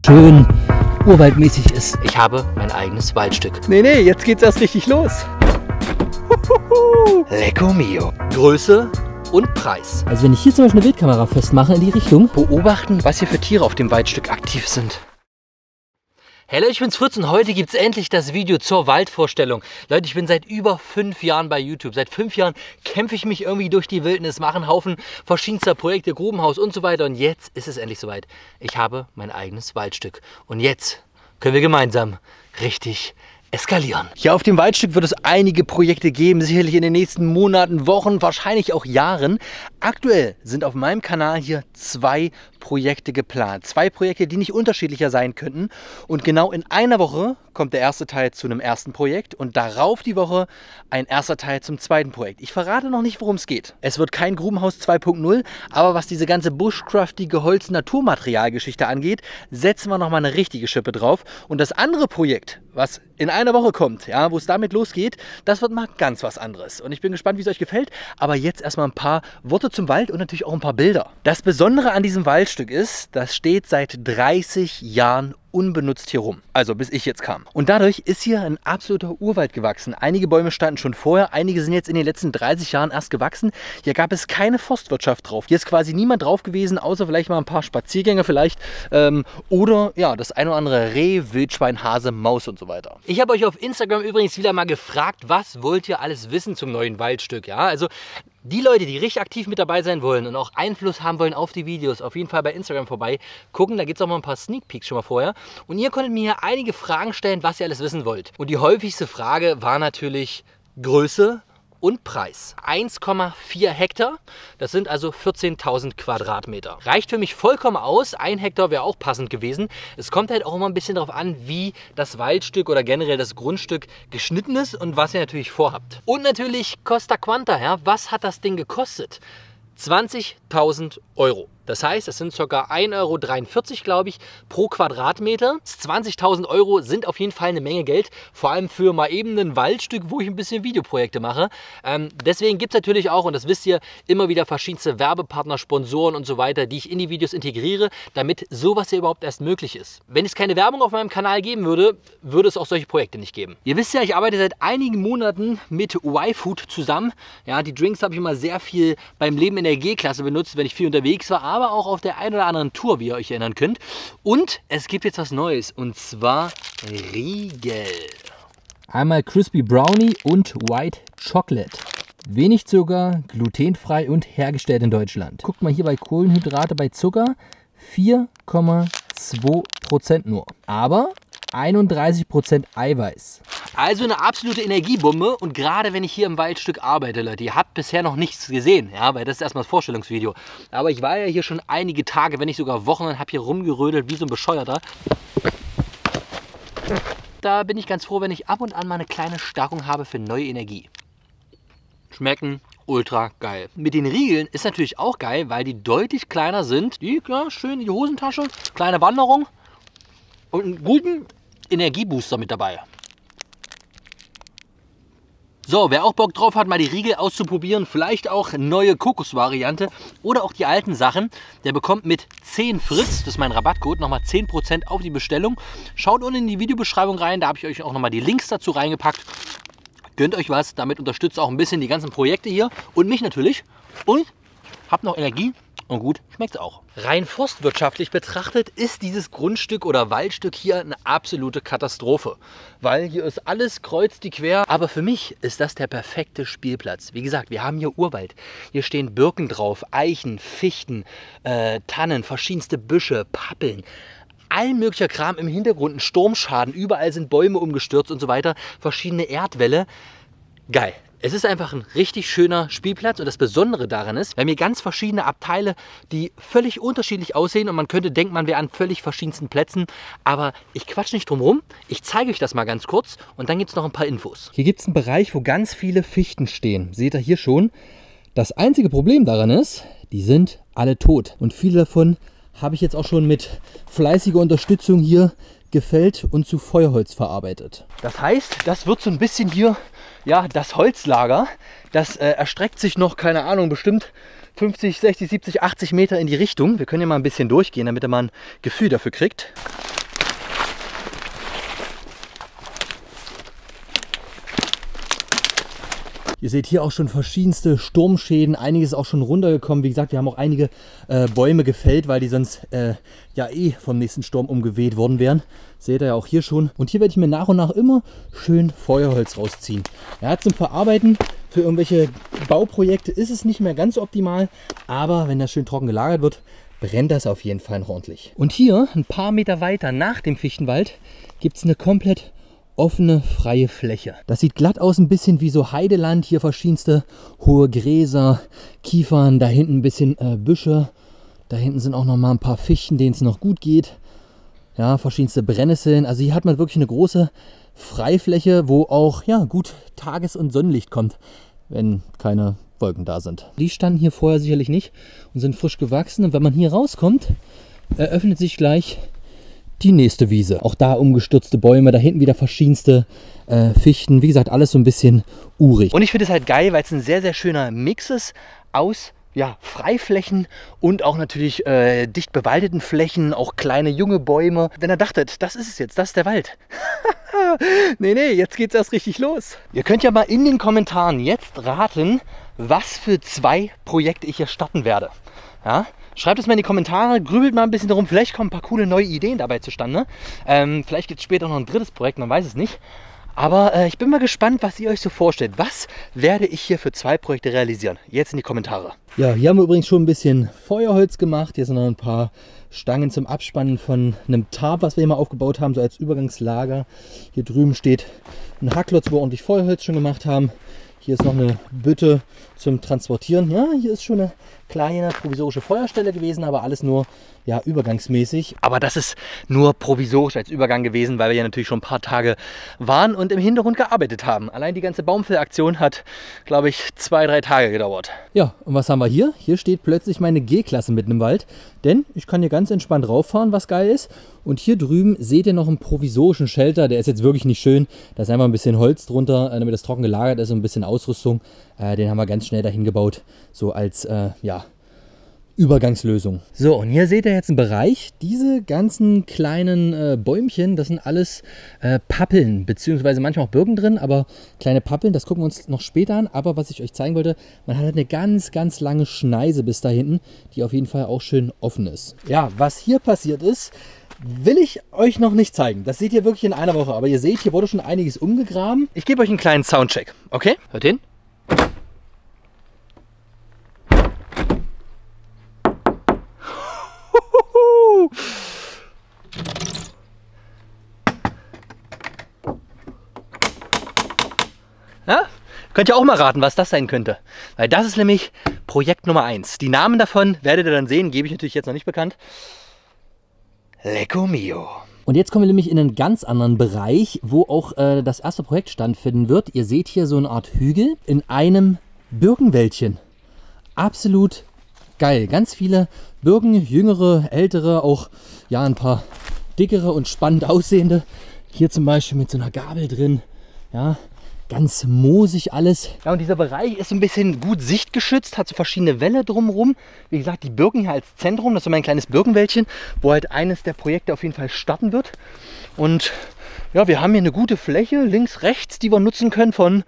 schön urwaldmäßig ist. Ich habe mein eigenes Waldstück. Nee, jetzt geht's erst richtig los. Lecco mio. Größe und Preis. Also wenn ich hier zum Beispiel eine Wildkamera festmache in die Richtung. Beobachten, was hier für Tiere auf dem Waldstück aktiv sind. Hallo, ich bin's Fritz und heute gibt's endlich das Video zur Waldvorstellung. Leute, ich bin seit über 5 Jahren bei YouTube. Seit 5 Jahren kämpfe ich mich irgendwie durch die Wildnis, mache einen Haufen verschiedenster Projekte, Grubenhaus und so weiter. Und jetzt ist es endlich soweit. Ich habe mein eigenes Waldstück. Und jetzt können wir gemeinsam richtig eskalieren. Hier auf dem Waldstück wird es einige Projekte geben, sicherlich in den nächsten Monaten, Wochen, wahrscheinlich auch Jahren. Aktuell sind auf meinem Kanal hier 2 Projekte geplant. 2 Projekte, die nicht unterschiedlicher sein könnten. Und genau in einer Woche kommt der erste Teil zu einem ersten Projekt und darauf die Woche ein erster Teil zum zweiten Projekt. Ich verrate noch nicht, worum es geht. Es wird kein Grubenhaus 2.0, aber was diese ganze bushcraftige Holz-Naturmaterial-Geschichte angeht, setzen wir nochmal eine richtige Schippe drauf. Und das andere Projekt, was in einer Woche kommt, ja, wo es damit losgeht, das wird mal ganz was anderes. Und ich bin gespannt, wie es euch gefällt. Aber jetzt erstmal ein paar Worte zum Wald und natürlich auch ein paar Bilder. Das Besondere an diesem Waldstück ist, das steht seit 30 Jahren unbenutzt hier rum. Also bis ich jetzt kam. Und dadurch ist hier ein absoluter Urwald gewachsen. Einige Bäume standen schon vorher, einige sind jetzt in den letzten 30 Jahren erst gewachsen. Hier gab es keine Forstwirtschaft drauf. Hier ist quasi niemand drauf gewesen, außer vielleicht mal ein paar Spaziergänger vielleicht. Oder ja, das ein oder andere Reh, Wildschwein, Hase, Maus und so weiter. Ich habe euch auf Instagram übrigens wieder mal gefragt, was wollt ihr alles wissen zum neuen Waldstück? Ja, also die Leute, die richtig aktiv mit dabei sein wollen und auch Einfluss haben wollen auf die Videos, auf jeden Fall bei Instagram vorbei gucken. Da gibt es auch mal ein paar Sneak Peeks schon mal vorher. Und ihr konntet mir hier einige Fragen stellen, was ihr alles wissen wollt. Und die häufigste Frage war natürlich Größe und Preis. 1,4 Hektar, das sind also 14.000 Quadratmeter. Reicht für mich vollkommen aus. 1 Hektar wäre auch passend gewesen. Es kommt halt auch immer ein bisschen darauf an, wie das Waldstück oder generell das Grundstück geschnitten ist und was ihr natürlich vorhabt. Und natürlich Costa Quanta, ja, was hat das Ding gekostet? 20.000 Euro. Das heißt, es sind ca. 1,43 Euro, glaube ich, pro Quadratmeter. 20.000 Euro sind auf jeden Fall eine Menge Geld, vor allem für mal eben ein Waldstück, wo ich ein bisschen Videoprojekte mache. Deswegen gibt es natürlich auch, und das wisst ihr, immer wieder verschiedenste Werbepartner, Sponsoren und so weiter, die ich in die Videos integriere, damit sowas hier überhaupt erst möglich ist. Wenn es keine Werbung auf meinem Kanal geben würde, würde es auch solche Projekte nicht geben. Ihr wisst ja, ich arbeite seit einigen Monaten mit Y-Food zusammen. Ja, die Drinks habe ich immer sehr viel beim Leben in der G-Klasse benutzt, wenn ich viel unterwegs war, aber auch auf der einen oder anderen Tour, wie ihr euch erinnern könnt. Und es gibt jetzt was Neues, und zwar Riegel. Einmal Crispy Brownie und White Chocolate. Wenig Zucker, glutenfrei und hergestellt in Deutschland. Guckt mal hier bei Kohlenhydrate, bei Zucker 4,2% nur. Aber 31% Eiweiß. Also eine absolute Energiebombe, und gerade wenn ich hier im Waldstück arbeite, Leute, ihr habt bisher noch nichts gesehen, ja, weil das ist erstmal das Vorstellungsvideo. Aber ich war ja hier schon einige Tage, wenn nicht sogar Wochen, und habe hier rumgerödelt wie so ein Bescheuerter. Da bin ich ganz froh, wenn ich ab und an mal eine kleine Stärkung habe für neue Energie. Schmecken ultra geil. Mit den Riegeln ist natürlich auch geil, weil die deutlich kleiner sind. Die, ja, schön in die Hosentasche, kleine Wanderung und einen guten Energiebooster mit dabei. So, wer auch Bock drauf hat, mal die Riegel auszuprobieren, vielleicht auch neue Kokosvariante oder auch die alten Sachen, der bekommt mit 10 Fritz, das ist mein Rabattcode, nochmal 10% auf die Bestellung. Schaut unten in die Videobeschreibung rein, da habe ich euch auch nochmal die Links dazu reingepackt. Gönnt euch was, damit unterstützt auch ein bisschen die ganzen Projekte hier und mich natürlich. Und habt noch Energie. Und gut schmeckt es auch. Rein forstwirtschaftlich betrachtet ist dieses Grundstück oder Waldstück hier eine absolute Katastrophe. Weil hier ist alles kreuz die quer. Aber für mich ist das der perfekte Spielplatz. Wie gesagt, wir haben hier Urwald. Hier stehen Birken drauf, Eichen, Fichten, Tannen, verschiedenste Büsche, Pappeln. All möglicher Kram im Hintergrund, ein Sturmschaden. Überall sind Bäume umgestürzt und so weiter. Verschiedene Erdwälle. Geil. Es ist einfach ein richtig schöner Spielplatz, und das Besondere daran ist, wir haben hier ganz verschiedene Abteile, die völlig unterschiedlich aussehen, und man könnte denken, man wäre an völlig verschiedensten Plätzen, aber ich quatsch nicht drum rum. Ich zeige euch das mal ganz kurz und dann gibt es noch ein paar Infos. Hier gibt es einen Bereich, wo ganz viele Fichten stehen. Seht ihr hier schon? Das einzige Problem daran ist, die sind alle tot, und viele davon habe ich jetzt auch schon mit fleißiger Unterstützung hier gefällt und zu Feuerholz verarbeitet. Das heißt, das wird so ein bisschen hier, ja, das Holzlager. Das erstreckt sich noch, keine Ahnung, bestimmt 50, 60, 70, 80 Meter in die Richtung. Wir können ja mal ein bisschen durchgehen, damit ihr mal ein Gefühl dafür kriegt. Ihr seht hier auch schon verschiedenste Sturmschäden, einiges auch schon runtergekommen. Wie gesagt, wir haben auch einige Bäume gefällt, weil die sonst ja vom nächsten Sturm umgeweht worden wären. Seht ihr ja auch hier schon. Und hier werde ich mir nach und nach immer schön Feuerholz rausziehen. Ja, zum Verarbeiten für irgendwelche Bauprojekte ist es nicht mehr ganz optimal, aber wenn das schön trocken gelagert wird, brennt das auf jeden Fall noch ordentlich. Und hier, ein paar Meter weiter nach dem Fichtenwald, gibt es eine komplett offene, freie Fläche. Das sieht glatt aus, ein bisschen wie so Heideland. Hier verschiedenste hohe Gräser, Kiefern, da hinten ein bisschen Büsche. Da hinten sind auch noch mal ein paar Fichten, denen es noch gut geht. Ja, verschiedenste Brennnesseln. Also hier hat man wirklich eine große Freifläche, wo auch ja, gut Tages- und Sonnenlicht kommt, wenn keine Wolken da sind. Die standen hier vorher sicherlich nicht und sind frisch gewachsen. Und wenn man hier rauskommt, eröffnet sich gleich die nächste Wiese. Auch da umgestürzte Bäume, da hinten wieder verschiedenste Fichten. Wie gesagt, alles so ein bisschen urig. Und ich finde es halt geil, weil es ein sehr, sehr schöner Mix ist aus ja, Freiflächen und auch natürlich dicht bewaldeten Flächen, auch kleine junge Bäume. Wenn ihr dachtet, das ist es jetzt, das ist der Wald. Nee, jetzt geht's erst richtig los. Ihr könnt ja mal in den Kommentaren jetzt raten, was für 2 Projekte ich hier starten werde. Ja? Schreibt es mal in die Kommentare, grübelt mal ein bisschen darum, vielleicht kommen ein paar coole neue Ideen dabei zustande. Vielleicht gibt es später noch ein drittes Projekt, man weiß es nicht. Aber ich bin mal gespannt, was ihr euch so vorstellt. Was werde ich hier für 2 Projekte realisieren? Jetzt in die Kommentare. Ja, hier haben wir übrigens schon ein bisschen Feuerholz gemacht. Hier sind noch ein paar Stangen zum Abspannen von einem Tarp, was wir hier mal aufgebaut haben, so als Übergangslager. Hier drüben steht ein Hackklotz, wo wir ordentlich Feuerholz schon gemacht haben. Hier ist noch eine Bütte zum Transportieren. Ja, hier ist schon eine kleine provisorische Feuerstelle gewesen, aber alles nur ja, übergangsmäßig. Aber das ist nur provisorisch als Übergang gewesen, weil wir ja natürlich schon ein paar Tage waren und im Hintergrund gearbeitet haben. Allein die ganze Baumfellaktion hat, glaube ich, 2-3 Tage gedauert. Ja, und was haben wir hier? Hier steht plötzlich meine G-Klasse mitten im Wald, denn ich kann hier ganz entspannt rauffahren, was geil ist. Und hier drüben seht ihr noch einen provisorischen Shelter, der ist jetzt wirklich nicht schön. Da ist einfach ein bisschen Holz drunter, damit das trocken gelagert ist und ein bisschen Ausrüstung. Den haben wir ganz schnell dahin gebaut, so als ja, Übergangslösung. So, und hier seht ihr jetzt einen Bereich. Diese ganzen kleinen Bäumchen, das sind alles Pappeln, beziehungsweise manchmal auch Birken drin, aber kleine Pappeln, das gucken wir uns noch später an. Aber was ich euch zeigen wollte, man hat eine ganz, ganz lange Schneise bis da hinten, die auf jeden Fall auch schön offen ist. Ja, was hier passiert ist, will ich euch noch nicht zeigen. Das seht ihr wirklich in einer Woche. Aber ihr seht, hier wurde schon einiges umgegraben. Ich gebe euch einen kleinen Soundcheck. Okay? Hört hin. Ja? Könnt ihr auch mal raten, was das sein könnte. Weil das ist nämlich Projekt Nummer 1. Die Namen davon werdet ihr dann sehen, gebe ich natürlich jetzt noch nicht bekannt. Lecco mio. Und jetzt kommen wir nämlich in einen ganz anderen Bereich, wo auch das erste Projekt stattfinden wird. Ihr seht hier so eine Art Hügel in einem Birkenwäldchen. Absolut geil. Ganz viele Birken, jüngere, ältere, auch ja ein paar dickere und spannend aussehende. Hier zum Beispiel mit so einer Gabel drin. Ja, ganz moosig alles. Ja, und dieser Bereich ist so ein bisschen gut sichtgeschützt, hat so verschiedene Wälle drumherum. Wie gesagt, die Birken hier als Zentrum, das ist so mein kleines Birkenwäldchen, wo halt eines der Projekte auf jeden Fall starten wird. Und ja, wir haben hier eine gute Fläche, links, rechts, die wir nutzen können von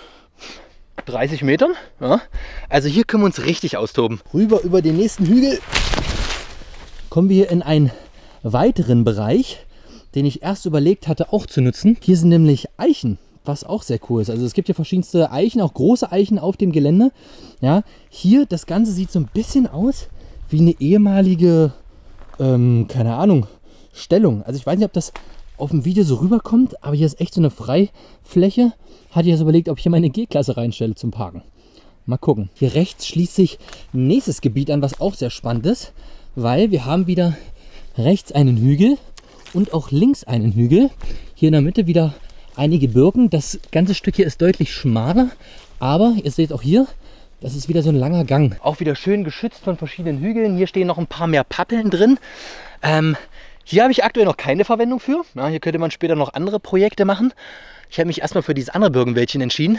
30 Metern. Ja. Also hier können wir uns richtig austoben. Rüber über den nächsten Hügel kommen wir in einen weiteren Bereich, den ich erst überlegt hatte auch zu nutzen. Hier sind nämlich Eichen, was auch sehr cool ist. Also es gibt hier verschiedenste Eichen, auch große Eichen auf dem Gelände. Ja, hier das Ganze sieht so ein bisschen aus wie eine ehemalige, keine Ahnung, Stellung. Also ich weiß nicht, ob das auf dem Video so rüberkommt, aber hier ist echt so eine Freifläche. Hatte ich jetzt überlegt, ob ich hier meine G-Klasse reinstelle zum Parken. Mal gucken. Hier rechts schließt sich ein nächstes Gebiet an, was auch sehr spannend ist, weil wir haben wieder rechts einen Hügel und auch links einen Hügel. Hier in der Mitte wieder einige Birken. Das ganze Stück hier ist deutlich schmaler, aber ihr seht auch hier, das ist wieder so ein langer Gang. Auch wieder schön geschützt von verschiedenen Hügeln. Hier stehen noch ein paar mehr Pappeln drin. Hier habe ich aktuell noch keine Verwendung für. Ja, hier könnte man später noch andere Projekte machen. Ich habe mich erstmal für dieses andere Birkenwäldchen entschieden.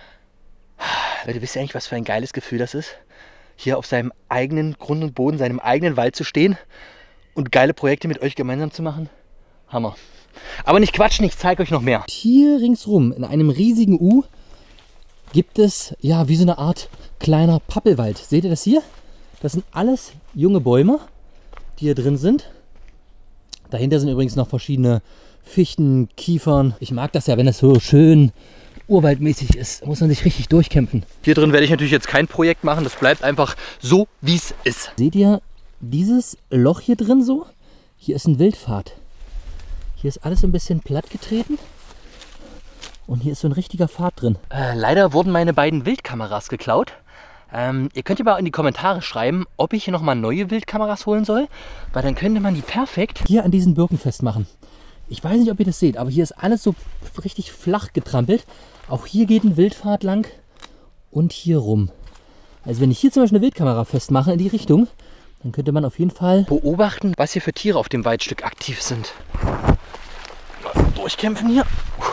Leute, wisst ihr eigentlich, was für ein geiles Gefühl das ist? Hier auf seinem eigenen Grund und Boden, seinem eigenen Wald zu stehen und geile Projekte mit euch gemeinsam zu machen. Hammer. Aber nicht quatschen, ich zeige euch noch mehr. Hier ringsrum in einem riesigen U gibt es ja wie so eine Art kleiner Pappelwald. Seht ihr das hier? Das sind alles junge Bäume, die hier drin sind. Dahinter sind übrigens noch verschiedene Fichten, Kiefern. Ich mag das ja, wenn es so schön urwaldmäßig ist. Da muss man sich richtig durchkämpfen. Hier drin werde ich natürlich jetzt kein Projekt machen. Das bleibt einfach so, wie es ist. Seht ihr dieses Loch hier drin so? Hier ist ein Wildpfad. Hier ist alles ein bisschen platt getreten. Und hier ist so ein richtiger Pfad drin. Leider wurden meine beiden Wildkameras geklaut. Ihr könnt ja mal in die Kommentare schreiben, ob ich hier nochmal neue Wildkameras holen soll. Weil dann könnte man die perfekt hier an diesen Birken festmachen. Ich weiß nicht, ob ihr das seht, aber hier ist alles so richtig flach getrampelt. Auch hier geht ein Wildpfad lang und hier rum. Also wenn ich hier zum Beispiel eine Wildkamera festmache in die Richtung, dann könnte man auf jeden Fall beobachten, was hier für Tiere auf dem Waldstück aktiv sind. Durchkämpfen hier.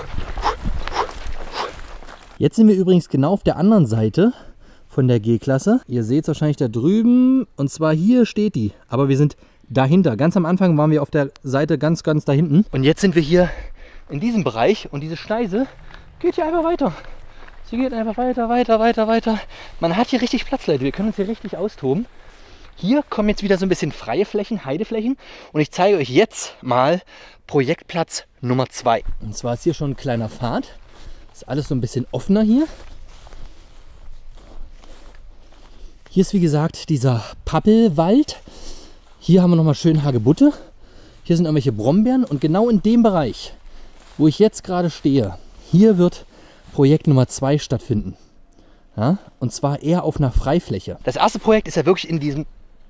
Jetzt sind wir übrigens genau auf der anderen Seite von der G-Klasse. Ihr seht es wahrscheinlich da drüben, und zwar hier steht die, aber wir sind dahinter. Ganz am Anfang waren wir auf der Seite ganz da hinten. Und jetzt sind wir hier in diesem Bereich und diese Schneise geht hier einfach weiter. Sie geht einfach weiter. Man hat hier richtig Platz, Leute. Wir können uns hier richtig austoben. Hier kommen jetzt wieder so ein bisschen freie Flächen, Heideflächen. Und ich zeige euch jetzt mal Projektplatz Nummer 2. Und zwar ist hier schon ein kleiner Pfad. Ist alles so ein bisschen offener hier. Hier ist wie gesagt dieser Pappelwald. Hier haben wir nochmal schön Hagebutte. Hier sind irgendwelche Brombeeren. Und genau in dem Bereich, wo ich jetzt gerade stehe, hier wird Projekt Nummer 2 stattfinden. Ja? Und zwar eher auf einer Freifläche. Das erste Projekt ist ja wirklich in diesem...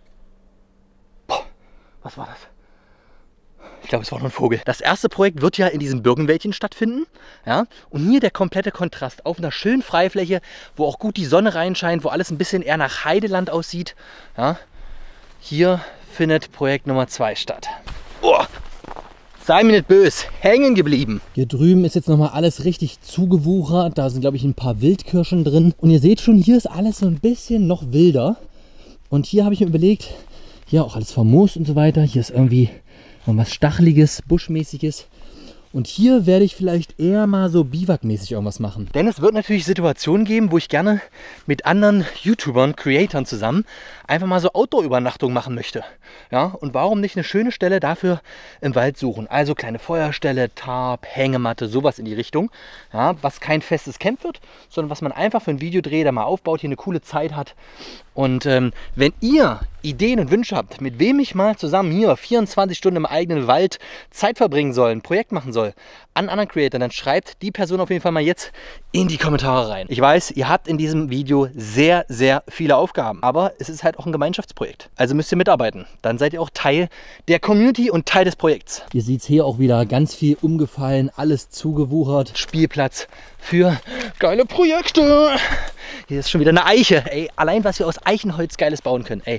Boah, was war das? Ich glaube, es war nur ein Vogel. Das erste Projekt wird ja in diesem Birkenwäldchen stattfinden. Ja? Und hier der komplette Kontrast auf einer schönen Freifläche, wo auch gut die Sonne reinscheint, wo alles ein bisschen eher nach Heideland aussieht. Ja? Hier findet Projekt Nummer 2 statt. Oh, sei mir nicht böse, hängen geblieben. Hier drüben ist jetzt nochmal alles richtig zugewuchert. Da sind, glaube ich, ein paar Wildkirschen drin. Und ihr seht schon, hier ist alles so ein bisschen noch wilder. Und hier habe ich mir überlegt, hier auch alles vermoost und so weiter. Hier ist irgendwie was Stacheliges, Buschmäßiges. Und hier werde ich vielleicht eher mal so Biwakmäßig irgendwas machen. Denn es wird natürlich Situationen geben, wo ich gerne mit anderen YouTubern, Creatoren zusammen einfach mal so Outdoor-Übernachtung machen möchte. Ja, und warum nicht eine schöne Stelle dafür im Wald suchen? Also kleine Feuerstelle, Tarp, Hängematte, sowas in die Richtung. Ja, was kein festes Camp wird, sondern was man einfach für ein Videodreh da mal aufbaut, hier eine coole Zeit hat. Und wenn ihr Ideen und Wünsche habt, mit wem ich mal zusammen hier 24 Stunden im eigenen Wald Zeit verbringen soll, ein Projekt machen soll, an anderen Creatoren, dann schreibt die Person auf jeden Fall mal jetzt in die Kommentare rein. Ich weiß, ihr habt in diesem Video sehr viele Aufgaben, aber es ist halt auch ein Gemeinschaftsprojekt. Also müsst ihr mitarbeiten. Dann seid ihr auch Teil der Community und Teil des Projekts. Ihr seht es hier auch wieder ganz viel umgefallen, alles zugewuchert. Spielplatz für geile Projekte. Hier ist schon wieder eine Eiche. Ey, allein was wir aus Eichenholz Geiles bauen können. Ey,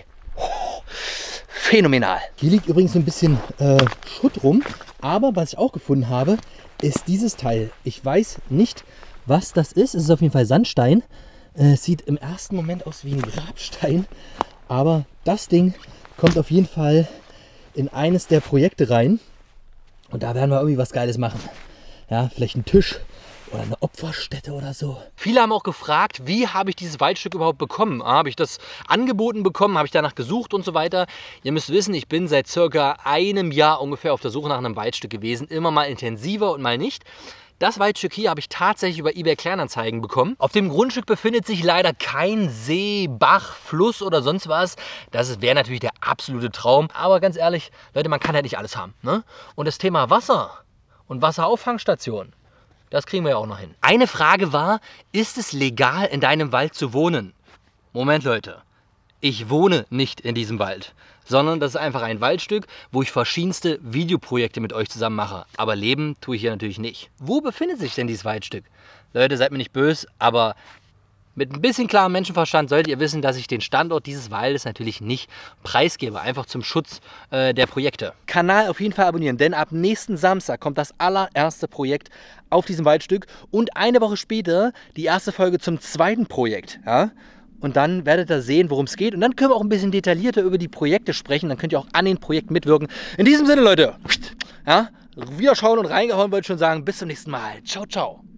phänomenal. Hier liegt übrigens so ein bisschen Schutt rum. Aber was ich auch gefunden habe, ist dieses Teil. Ich weiß nicht, was das ist. Es ist auf jeden Fall Sandstein. Sieht im ersten Moment aus wie ein Grabstein. Aber das Ding kommt auf jeden Fall in eines der Projekte rein. Und da werden wir irgendwie was Geiles machen. Ja, vielleicht einen Tisch oder eine Opferstätte oder so. Viele haben auch gefragt, wie habe ich dieses Waldstück überhaupt bekommen? Habe ich das angeboten bekommen? Habe ich danach gesucht und so weiter? Ihr müsst wissen, ich bin seit circa einem Jahr ungefähr auf der Suche nach einem Waldstück gewesen. Immer mal intensiver und mal nicht. Das Waldstück hier habe ich tatsächlich über eBay Kleinanzeigen bekommen. Auf dem Grundstück befindet sich leider kein See, Bach, Fluss oder sonst was. Das wäre natürlich der absolute Traum. Aber ganz ehrlich, Leute, man kann ja nicht alles haben, ne? Und das Thema Wasser und Wasserauffangstation, das kriegen wir ja auch noch hin. Eine Frage war, ist es legal, in deinem Wald zu wohnen? Moment, Leute. Ich wohne nicht in diesem Wald, sondern das ist einfach ein Waldstück, wo ich verschiedenste Videoprojekte mit euch zusammen mache. Aber leben tue ich hier natürlich nicht. Wo befindet sich denn dieses Waldstück? Leute, seid mir nicht böse, aber mit ein bisschen klarem Menschenverstand solltet ihr wissen, dass ich den Standort dieses Waldes natürlich nicht preisgebe. Einfach zum Schutz der Projekte. Kanal auf jeden Fall abonnieren, denn ab nächsten Samstag kommt das allererste Projekt auf diesem Waldstück. Und eine Woche später die erste Folge zum zweiten Projekt. Ja? Und dann werdet ihr sehen, worum es geht. Und dann können wir auch ein bisschen detaillierter über die Projekte sprechen. Dann könnt ihr auch an den Projekten mitwirken. In diesem Sinne, Leute, ja, wieder schauen und reingehauen, wollte ich schon sagen. Bis zum nächsten Mal. Ciao, ciao.